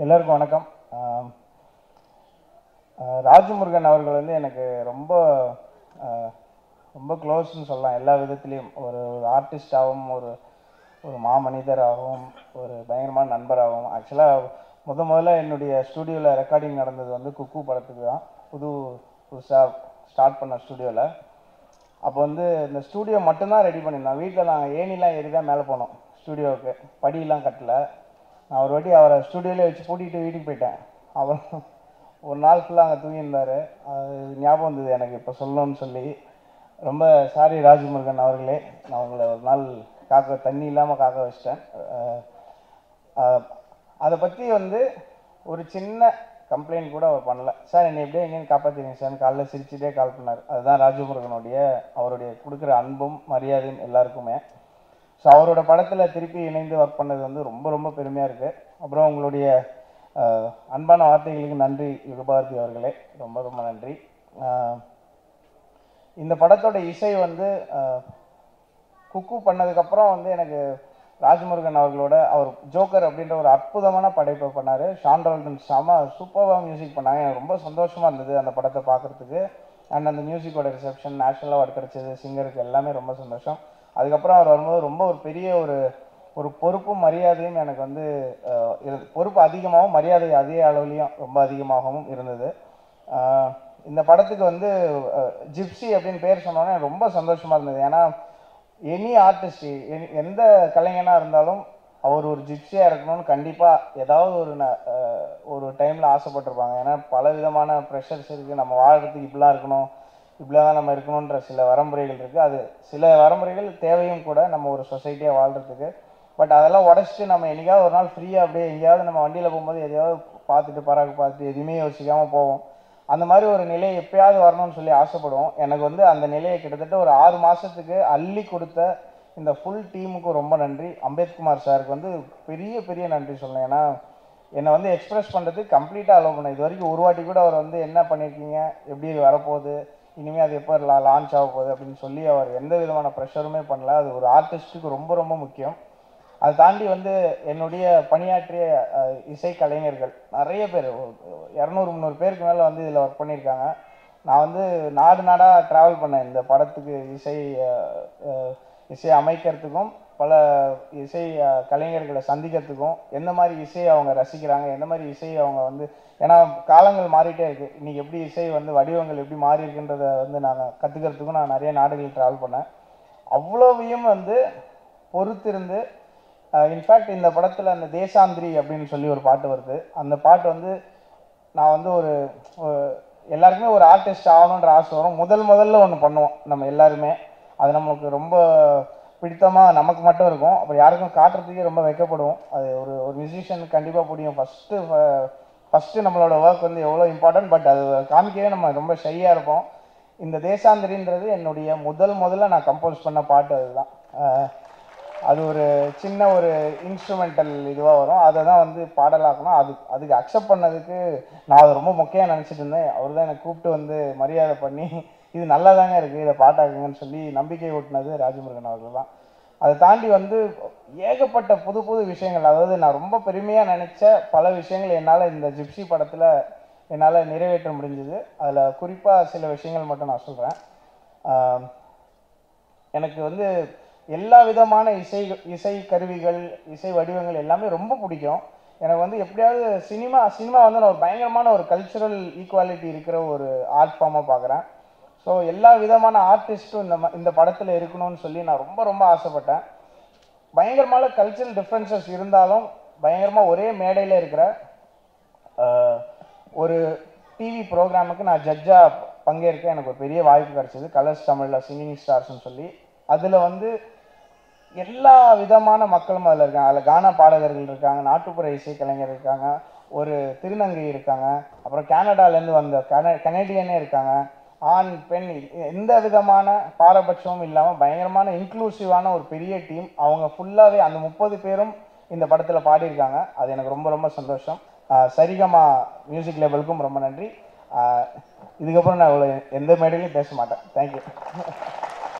எல்லாருக்கும் வணக்கம். ராஜமுருகன் அவர்கள் வந்து எனக்கு ரொம்ப ரொம்ப க்ளோஸ்ன்னு சொல்லலாம். எல்லா விதத்துலேயும் ஒரு ஆர்டிஸ்டாகவும் ஒரு மாமனிதராகவும் ஒரு பயங்கரமான நண்பராகவும். ஆக்சுவலாக முதல்ல என்னுடைய ஸ்டூடியோவில் ரெக்கார்டிங் நடந்தது வந்து குக்கு படத்துக்கு தான். புதுசாக ஸ்டார்ட் பண்ண ஸ்டூடியோவில். அப்போ வந்து இந்த ஸ்டூடியோ மட்டும்தான் ரெடி பண்ணியிருந்தோம். வீட்டில் நாங்கள் ஏணிலாம் ஏறி தான் மேலே போனோம் ஸ்டூடியோவுக்கு. படியெலாம் கட்டல. நான் ஒரு வாட்டி அவரை ஸ்டூடியோவிலே வச்சு பூட்டிகிட்டு வீட்டுக்கு போயிட்டேன். அவர் ஒரு நாள் ஃபுல்லாக அங்கே தூங்கியிருந்தார். அது ஞாபகம் வந்தது எனக்கு இப்போ சொல்லணும்னு சொல்லி. ரொம்ப சாரி ராஜமுருகன் அவர்களே, நான் உங்களை ஒரு நாள் தண்ணி இல்லாமல் காக்க வச்சிட்டேன். அதை பற்றி வந்து ஒரு சின்ன கம்ப்ளைண்ட் கூட அவர் பண்ணல. சார் என்னை எப்படியே எங்கேயும் காப்பாற்றிங்க சார்னு காலைல சிரிச்சுட்டே கால் பண்ணார். அதுதான் அவருடைய கொடுக்குற அன்பும் மரியாதையும் எல்லாருக்குமே. ஸோ அவரோட படத்தில் திருப்பி இணைந்து ஒர்க் பண்ணது வந்து ரொம்ப ரொம்ப பெருமையாக இருக்குது. அப்புறம் உங்களுடைய அன்பான வார்த்தைகளுக்கு நன்றி யுகபாரதி அவர்களே, ரொம்ப ரொம்ப நன்றி. இந்த படத்தோட இசை வந்து குக்கு பண்ணதுக்கப்புறம் வந்து எனக்கு ராஜமுருகன் அவர்களோட அவர் ஜோக்கர் அப்படின்ற ஒரு அற்புதமான படைப்பை பண்ணார். ஷான்ரோல்டன் சூப்பராக மியூசிக் பண்ணாங்க. எனக்கு ரொம்ப சந்தோஷமாக இருந்தது அந்த படத்தை பார்க்குறதுக்கு. அண்ட் அந்த மியூசிக்கோட ரிசெப்ஷன் நேஷ்னல் அவார்டு கிடச்சது சிங்கருக்கு, எல்லாமே ரொம்ப சந்தோஷம். அதுக்கப்புறம் அவர் வரும்போது ரொம்ப ஒரு பெரிய ஒரு பொறுப்பும் மரியாதையும் எனக்கு வந்து பொறுப்பு அதிகமாகவும் மரியாதை அதே அளவுலேயும் ரொம்ப அதிகமாகவும் இருந்தது. இந்த படத்துக்கு வந்து ஜிப்சி அப்படின்னு பேர் சொன்னோன்னே ரொம்ப சந்தோஷமாக இருந்தது. ஏன்னா எனி ஆர்டிஸ்ட், எந்த கலைஞனாக இருந்தாலும் அவர் ஒரு ஜிப்சியாக இருக்கணும்னு கண்டிப்பாக ஏதாவது ஒரு டைமில் ஆசைப்பட்டிருப்பாங்க. ஏன்னா பல விதமான ப்ரெஷர்ஸ் இருக்குது. நம்ம வாழ்கிறதுக்கு இப்படிலாம் இருக்கணும், இப்படிலாம் தான் நம்ம இருக்கணுன்ற சில வரமுறைகள் இருக்குது. அது சில வரமுறைகள் தேவையும் கூட நம்ம ஒரு சொசைட்டியாக வாழ்கிறதுக்கு. பட் அதெல்லாம் உடச்சிட்டு நம்ம என்றைக்காவது ஒரு நாள் ஃப்ரீயாக அப்படியே எங்கேயாவது நம்ம வண்டியில் போகும்போது எதையாவது பார்த்துட்டு எதுவுமே யோசிக்காமல் போவோம். அந்த மாதிரி ஒரு நிலை எப்பயாவது வரணும்னு சொல்லி ஆசைப்படுவோம். எனக்கு வந்து அந்த நிலையை கிட்டத்தட்ட ஒரு 6 மாதத்துக்கு அள்ளி கொடுத்த இந்த ஃபுல் டீமுக்கும் ரொம்ப நன்றி. அம்பேத்குமார் சாருக்கு வந்து பெரிய நன்றி சொல்லணும். ஏன்னா என்னை வந்து எக்ஸ்ப்ரெஸ் பண்ணுறதுக்கு கம்ப்ளீட்டாக அலோவ் பண்ணேன். இது வரைக்கும் ஒரு வாட்டி கூட அவர் வந்து என்ன பண்ணியிருக்கீங்க, எப்படி வரப்போகுது, இனிமேல் அது எப்போ லான்ச் ஆக போகுது அப்படின்னு சொல்லி அவர் எந்த விதமான ப்ரெஷருமே பண்ணல. அது ஒரு ஆர்டிஸ்ட்டுக்கு ரொம்ப ரொம்ப முக்கியம். அதை தாண்டி வந்து என்னுடைய பணியாற்றிய இசை கலைஞர்கள் நிறைய பேர், 200-300 பேருக்கு மேலே வந்து இதில் ஒர்க் பண்ணியிருக்காங்க. நான் வந்து நாடாக ட்ராவல் பண்ணேன் இந்த படத்துக்கு இசை அமைக்கிறதுக்கும் பல இசை கலைஞர்களை சந்திக்கிறதுக்கும். எந்த மாதிரி இசையை அவங்க ரசிக்கிறாங்க, எந்த மாதிரி இசையை அவங்க வந்து, ஏன்னா காலங்கள் மாறிட்டே இருக்குது. இன்றைக்கி எப்படி இசை வந்து வடிவங்கள் எப்படி மாறி இருக்குன்றதை வந்து நாங்கள் கற்றுக்கிறதுக்கும் நான் நிறைய நாடுகள் ட்ராவல் பண்ணேன். அவ்வளோவையும் வந்து பொறுத்திருந்து இன்ஃபேக்ட் இந்த படத்தில் அந்த தேசாந்திரி அப்படின்னு சொல்லி ஒரு பாட்டு வருது. அந்த பாட்டு வந்து நான் வந்து எல்லாருக்குமே ஒரு ஆர்டிஸ்ட் ஆகணுன்ற ஆசை வரும். முதல்ல ஒன்று பண்ணுவோம் நம்ம எல்லாருமே. அது நமக்கு ரொம்ப பிடித்தமாக நமக்கு மட்டும் இருக்கும். அப்புறம் யாருக்கும் காட்டுறதுக்கே ரொம்ப வைக்கப்படுவோம். அது ஒரு மியூசிஷியனுக்கு கண்டிப்பாக பிடிக்கும். ஃபஸ்ட்டு நம்மளோட ஒர்க் வந்து எவ்வளோ இம்பார்ட்டன்ட், பட் அது காமிக்கவே நம்ம ரொம்ப ஷையாக இருப்போம். இந்த தேசாந்திரின்றது என்னுடைய முதல்ல நான் கம்போஸ் பண்ண பாட்டு. அதுதான் அது ஒரு சின்ன ஒரு இன்ஸ்ட்ருமெண்டல் இதுவாக வரும். அதை தான் வந்து பாடலாக்கணும். அதுக்கு அக்செப்ட் பண்ணதுக்கு நான் அதை ரொம்ப முக்கியம் நினச்சிட்டு இருந்தேன். அவர் தான் என்னை கூப்பிட்டு வந்து மரியாதை பண்ணி இது நல்லா தாங்க இருக்குது, இதை பாட்டாக்குங்கன்னு சொல்லி நம்பிக்கை ஊட்டினது ராஜமுருகன் அவர்கள் தான். அதை தாண்டி வந்து ஏகப்பட்ட புது விஷயங்கள், அதாவது நான் ரொம்ப பெருமையாக நினச்ச பல விஷயங்கள் என்னால் இந்த ஜிப்சி படத்தில் என்னால் நிறைவேற்ற முடிஞ்சது. அதில் குறிப்பாக சில விஷயங்கள் மட்டும் நான் சொல்கிறேன். எனக்கு வந்து எல்லா விதமான இசை கருவிகள், இசை வடிவங்கள் எல்லாமே ரொம்ப பிடிக்கும். எனக்கு வந்து எப்படியாவது சினிமா வந்து நான் ஒரு பயங்கரமான ஒரு கல்ச்சுரல் ஈக்குவாலிட்டி இருக்கிற ஒரு ஆர்ட் ஃபார்மாக பார்க்குறேன். ஸோ எல்லா விதமான ஆர்டிஸ்ட்டும் இந்த படத்தில் இருக்கணும்னு சொல்லி நான் ரொம்ப ஆசைப்பட்டேன். பயங்கரமான கல்ச்சுரல் டிஃப்ரென்சஸ் இருந்தாலும் பயங்கரமாக ஒரே மேடையில் இருக்கிற ஒரு டிவி ப்ரோக்ராமுக்கு நான் ஜட்ஜாக பங்கேற்க எனக்கு ஒரு பெரிய வாய்ப்பு கிடச்சிது. கலர்ஸ் தமிழில் சிங்கிங் ஸ்டார்ஸ்ன்னு சொல்லி. அதில் வந்து எல்லா விதமான மக்களும் அதில் இருக்காங்க. அதில் கானா பாடகர்கள் இருக்காங்க, நாட்டுப்புற இசை கலைஞர் இருக்காங்க, ஒரு திருநங்கை இருக்காங்க, அப்புறம் கனடாலேருந்து வந்த கனேடியனே இருக்காங்க. ஆண் பெண் எந்த விதமான பாரபட்சமும் இல்லாமல் பயங்கரமான இன்க்ளூசிவான ஒரு பெரிய டீம். அவங்க ஃபுல்லாகவே அந்த 30 பேரும் இந்த படத்தில் பாடியிருக்காங்க. அது எனக்கு ரொம்ப சந்தோஷம். சரிகமா மியூசிக் லேபிளுக்கும் ரொம்ப நன்றி. இதுக்கப்புறம் நான் எந்த மேடையிலையும் பேச மாட்டேன். தேங்க்யூ.